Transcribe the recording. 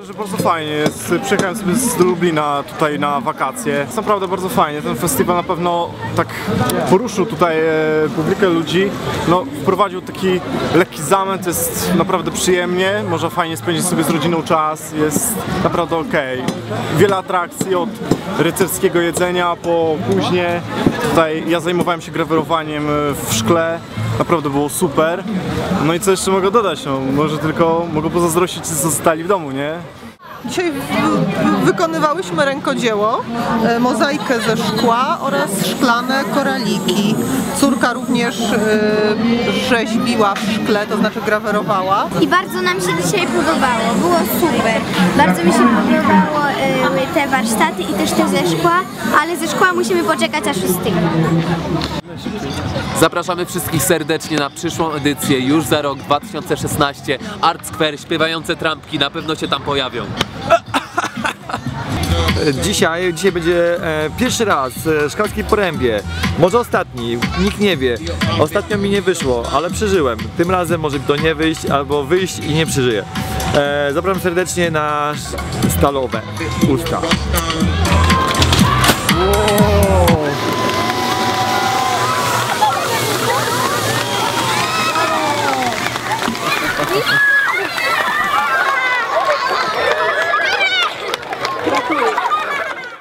Że bardzo fajnie jest. Przyjechałem sobie z Lublina tutaj na wakacje. Jest naprawdę bardzo fajnie. Ten festiwal na pewno tak poruszył tutaj publikę ludzi. No, wprowadził taki lekki zamęt, jest naprawdę przyjemnie. Można fajnie spędzić sobie z rodziną czas. Jest naprawdę okej. Wiele atrakcji od rycerskiego jedzenia po później. Tutaj ja zajmowałem się grawerowaniem w szkle. Naprawdę było super. No i co jeszcze mogę dodać? No, może tylko mogę pozazdrościć, co zostali w domu, nie? Dzisiaj wykonywałyśmy rękodzieło, mozaikę ze szkła oraz szklane koraliki. Córka również rzeźbiła w szkle, to znaczy grawerowała. I bardzo nam się dzisiaj podobało, było super. Bardzo mi się podobały te warsztaty i też te ze szkła, ale ze szkła musimy poczekać aż 6. Zapraszamy wszystkich serdecznie na przyszłą edycję, już za rok 2016. Art Square, śpiewające trampki, na pewno się tam pojawią. Dzisiaj będzie pierwszy raz Szklarskiej Porębie. Może ostatni, nikt nie wie. Ostatnio mi nie wyszło, ale przeżyłem. Tym razem może mi to nie wyjść, albo wyjść i nie przeżyję. Zapraszam serdecznie na stalowe usta. Wow.